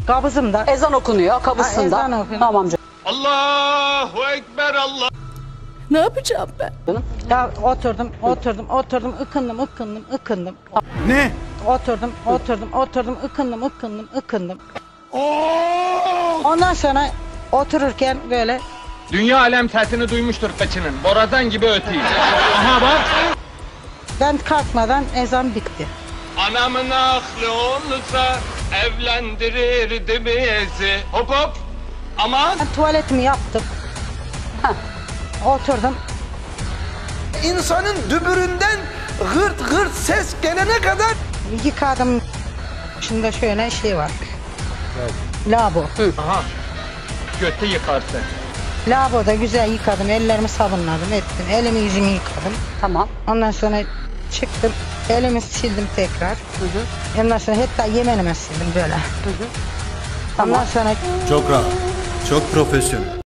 Kabızımda. Ezan okunuyor kabızsında. Ezan okunuyor. Tamam canım. Allahu Ekber Allah. Ne yapacağım ben? Ya oturdum, ıkındım. Ne? Oturdum, ıkındım. Ondan sonra otururken böyle Dünya alem sesini duymuştur kaçının. Borazan gibi ötüyor. Aha bak. ben kalkmadan ezan bitti. Anamın aklı olsa evlendirirdi bizi. Hop hop. Aman. Ben tuvaletimi yaptım. Oturdum. İnsanın dübüründen gırt gırt ses gelene kadar Yıkadım. Şimdi şöyle şey var. Lavabo. Aha. Götü yıkarsın. Lavaboda güzel yıkadım. Ellerimi sabunladım ettim. Elimi yüzümü yıkadım. Tamam. Ondan sonra çıktım. Elimi sildim tekrar. Ondan sonra hatta yemenime sildim böyle. Ondan sonra Çok rahat, çok profesyonel.